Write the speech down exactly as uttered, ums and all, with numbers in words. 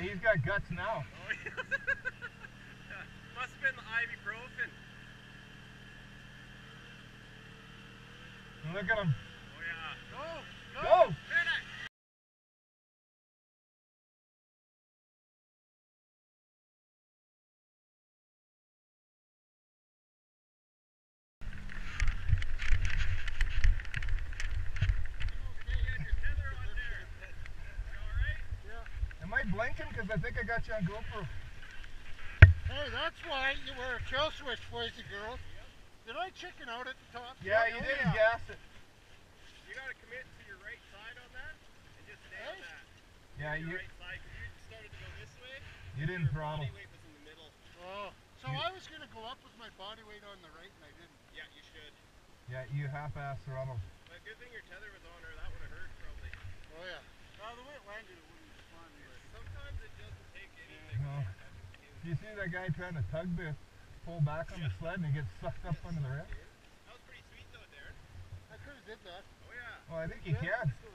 he's got guts now. Oh, yeah. Must have been the ibuprofen. Look at him. Oh yeah. Go! Go! Go! Am I blinking? Because I think I got you on GoPro. Hey, that's why you wear a kill switch, boys and girls. Did I chicken out at the top? Yeah, you oh, didn't yeah. gas it. You gotta commit to your right side on that and just stay Hey. on that. Yeah, your you right side, because you started to go this way. you didn't your throttle. body weight was in the middle. Oh, so You, I was going to go up with my body weight on the right and I didn't. Yeah, you should. yeah, you half-ass throttle. But good thing your tether was on her. That would have hurt probably. Oh yeah. Well, the way it landed, it wouldn't be fun. But sometimes it doesn't take anything. No. You see that guy trying to tug the pull back on the sled and he gets sucked up under the rail? That was pretty sweet though, Darren. I could have did that. Oh yeah. Well, I think you can.